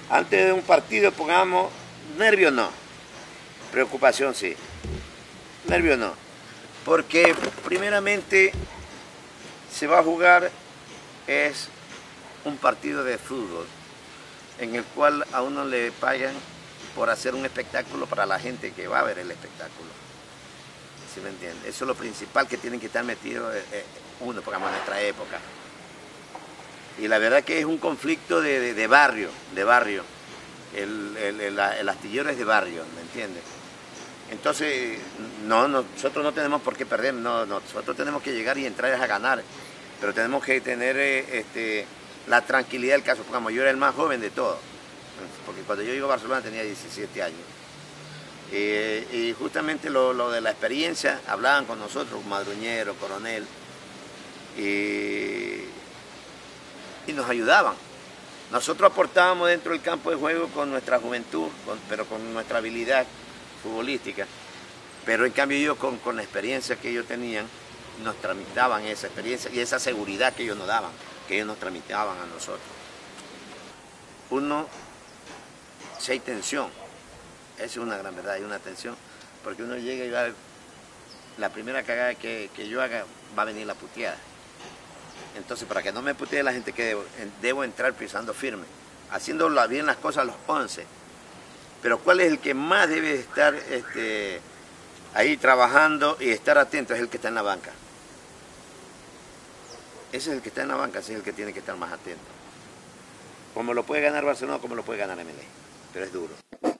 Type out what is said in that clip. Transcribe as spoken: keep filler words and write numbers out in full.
Antes de un partido, pongamos, nervio no, preocupación sí, nervio no, porque primeramente se va a jugar es un partido de fútbol en el cual a uno le pagan por hacer un espectáculo para la gente que va a ver el espectáculo. ¿Sí me entiende? Eso es lo principal que tienen que estar metidos eh, uno, pongamos en nuestra época. Y la verdad que es un conflicto de, de, de barrio, de barrio. El, el, el, el astillero es de barrio, ¿me entiendes? Entonces, no, no, nosotros no tenemos por qué perder, no, no, nosotros tenemos que llegar y entrar a ganar, pero tenemos que tener eh, este, la tranquilidad del caso. Porque yo era el más joven de todos, porque cuando yo llego a Barcelona tenía diecisiete años. Eh, y justamente lo, lo de la experiencia, hablaban con nosotros, Madruñero, Coronel, y, y nos ayudaban. Nosotros aportábamos dentro del campo de juego con nuestra juventud, con, pero con nuestra habilidad futbolística. Pero en cambio ellos con, con la experiencia que ellos tenían, nos tramitaban esa experiencia y esa seguridad que ellos nos daban, que ellos nos tramitaban a nosotros. Uno, si hay tensión, esa es una gran verdad, hay una tensión, porque uno llega y va, la primera cagada que, que yo haga va a venir la puteada. Entonces, para que no me putee la gente, que debo, debo entrar pisando firme, haciendo bien las cosas a los once. Pero ¿cuál es el que más debe estar este, ahí trabajando y estar atento? Es el que está en la banca. Ese es el que está en la banca, ese es el que tiene que estar más atento. Como lo puede ganar Barcelona, como lo puede ganar M L E, pero es duro.